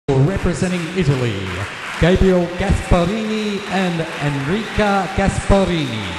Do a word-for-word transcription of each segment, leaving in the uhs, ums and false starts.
Representing Italy, Gabriel Gasparini and Enrica Gasparini.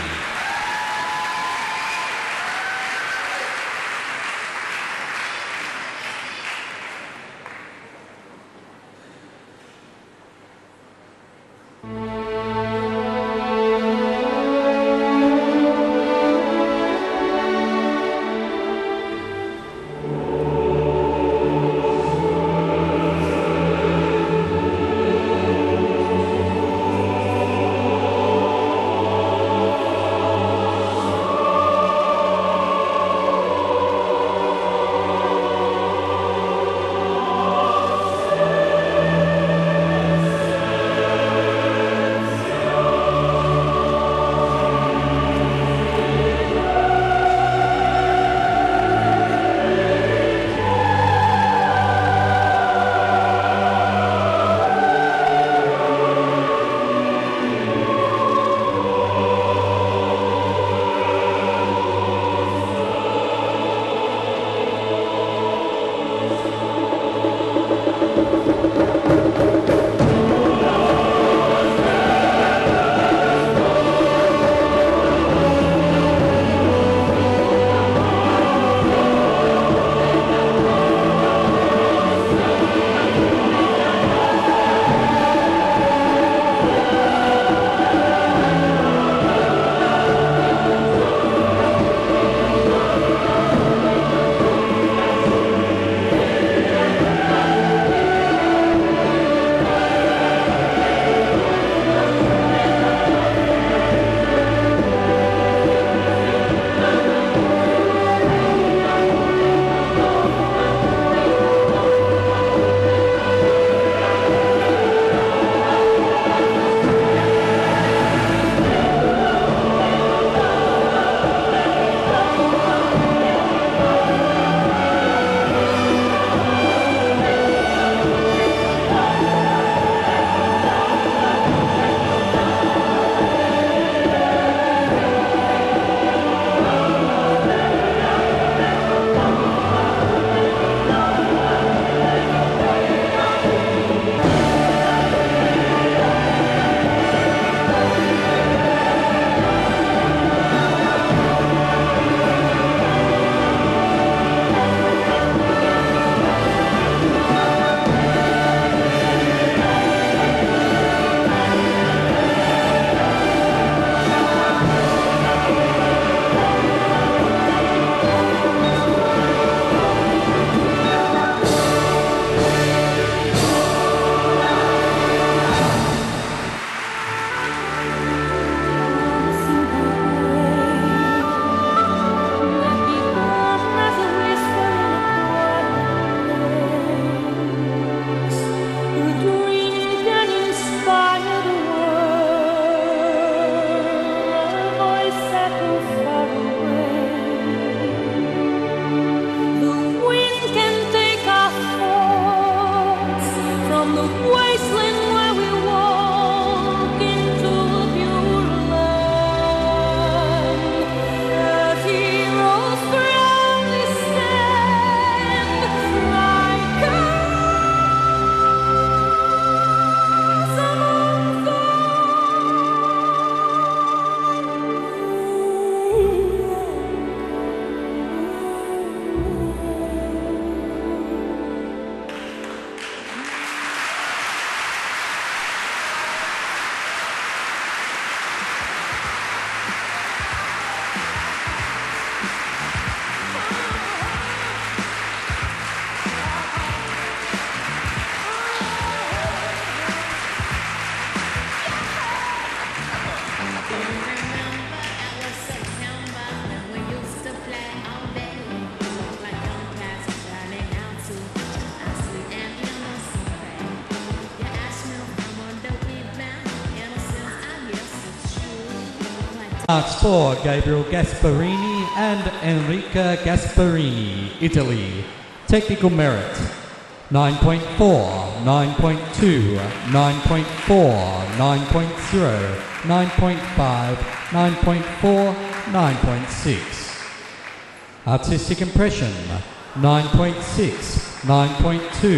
Marks for Gabriel Gasparini and Enrica Gasparini, Italy. Technical merit nine point four, nine point two, nine point four, nine point zero, nine point five, nine point four, nine point six. Artistic impression nine point six, nine point two,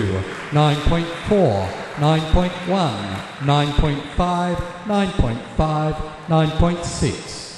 nine point four, nine point one, nine point five, nine point five, nine point six.